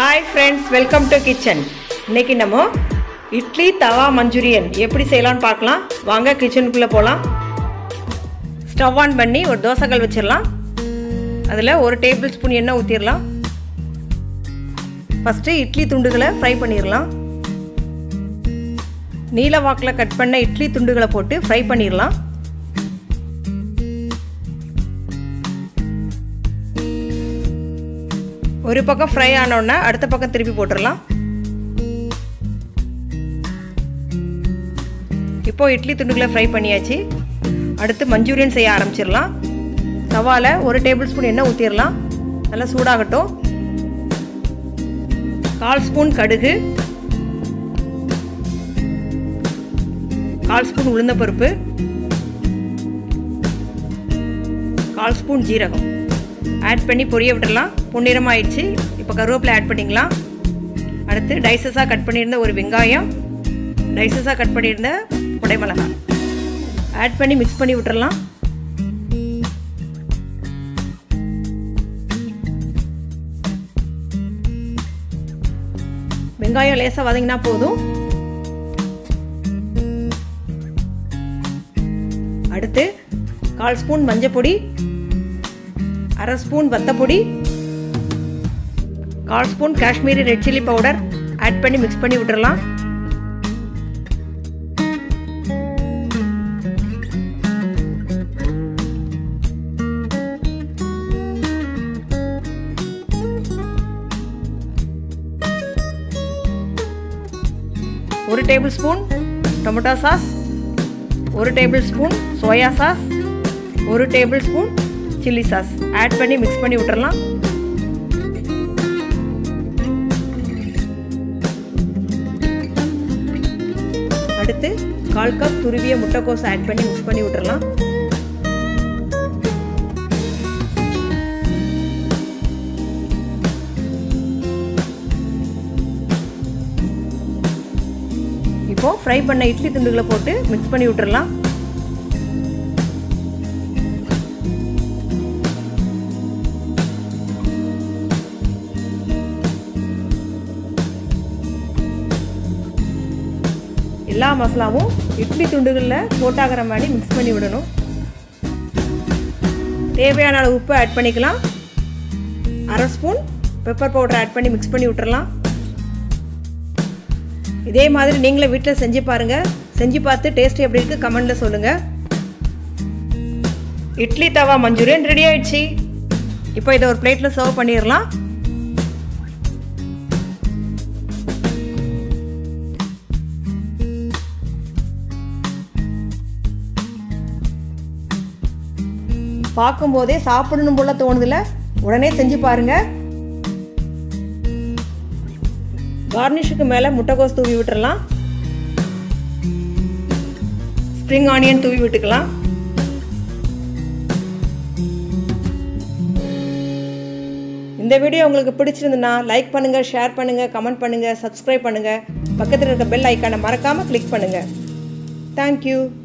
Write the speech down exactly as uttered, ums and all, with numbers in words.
Hi friends, welcome to kitchen. இன்னைக்கு நம்ம இட்லி தவா மஞ்சூரியன் எப்படி செய்யலாம்னு பார்க்கலாம். வாங்க கிச்சனுக்குள்ள போலாம். ஸ்டவ் ஆன் பண்ணி ஒரு தோசைக்கல் வச்சிரலாம். அதுல ஒரு டேபிள் ஸ்பூன் எண்ணெய் ஊத்திரலாம். ஃபர்ஸ்ட் இட்லி துண்டுகளை ஃப்ரை பண்ணிரலாம். நீல வாக்குல கட் பண்ண இட்லி துண்டுகளை போட்டு ஃப்ரை பண்ணிரலாம். ஒரு பக்கம் ஃப்ரை ஆனோன்னா அடுத்த பக்கம் திருப்பி போட்டுடலாம். இப்போ இட்லி துண்டுகளை ஃப்ரை பண்ணியாச்சு. அடுத்து மஞ்சூரியன் செய்ய ஆரம்பிச்சிடலாம். தவால ஒரு டேபிள் ஸ்பூன் எண்ணெய் ஊற்றிடலாம். நல்லா சூடாகட்டும். கால் ஸ்பூன் கடுகு, கால் ஸ்பூன் உளுந்தம்பருப்பு, கால் ஸ்பூன் ஜீரகம் ஆட் பண்ணி பொரிய விட்டுடலாம். பொன்னிறமாக ஆயிடுச்சு. இப்போ கருவேப்பிலை ஆட் பண்ணிக்கலாம். அடுத்து டைசஸாக கட் பண்ணியிருந்த ஒரு வெங்காயம், டைசஸாக கட் பண்ணியிருந்த குடைமிளகாய் ஆட் பண்ணி மிக்ஸ் பண்ணி விட்டுடலாம். வெங்காயம் லேசாக வதங்கினா போதும். அடுத்து கால் ஸ்பூன் மஞ்சள் பொடி, அரை ஸ்பூன் வத்தப்பொடி, கால் spoon Kashmiri red chilli powder add பண்ணி மிக்ஸ் பண்ணி விட்டுறலாம். ஒரு டேபிள் ஸ்பூன் டொமேட்டோ சாஸ், ஒரு டேபிள் ஸ்பூன் சோயா சாஸ், ஒரு tablespoon chilli sauce add பண்ணி மிக்ஸ் பண்ணி விட்டுறலாம். அடுத்து கால் கப் துருவிய முட்டைக்கோஸ் ஆட் பண்ணி மிக்ஸ் பண்ணி விட்டுறலாம். இப்போ ஃப்ரை பண்ண இட்லி துண்டுகளை போட்டு மிக்ஸ் பண்ணி விட்டுறலாம். எல்லா மசாலாவும் இட்லி துண்டுகளில் போட்டாகிற மாதிரி மிக்ஸ் பண்ணி விடணும். தேவையான அளவு உப்பு ஆட் பண்ணிக்கலாம். அரை ஸ்பூன் பெப்பர் பவுடர் ஆட் பண்ணி மிக்ஸ் பண்ணி விட்டுறலாம். இதே மாதிரி நீங்களே வீட்டில் செஞ்சு பாருங்கள். செஞ்சு பார்த்து டேஸ்ட் எப்படி இருக்குது கமெண்டில் சொல்லுங்கள். இட்லி தவா மஞ்சூரியன் ரெடி ஆயிடுச்சு. இப்போ இதை ஒரு பிளேட்டில் சர்வ் பண்ணிடலாம். பார்க்கும்போதே சாப்பிடணும் போல தோணுதுல, உடனே செஞ்சு பாருங்க. கார்னிஷுக்கு மேலே முட்டைக்கோஸ் தூவி விட்டுறலாம். ஸ்ப்ரிங் ஆனியன் தூவி விட்டுக்கலாம். இந்த வீடியோ உங்களுக்கு பிடிச்சிருந்துன்னா லைக் பண்ணுங்க, ஷேர் பண்ணுங்க, கமெண்ட் பண்ணுங்க, சப்ஸ்கிரைப் பண்ணுங்க. பக்கத்தில் இருக்க பெல் ஐக்கானை மறக்காம கிளிக் பண்ணுங்க. தேங்க்யூ.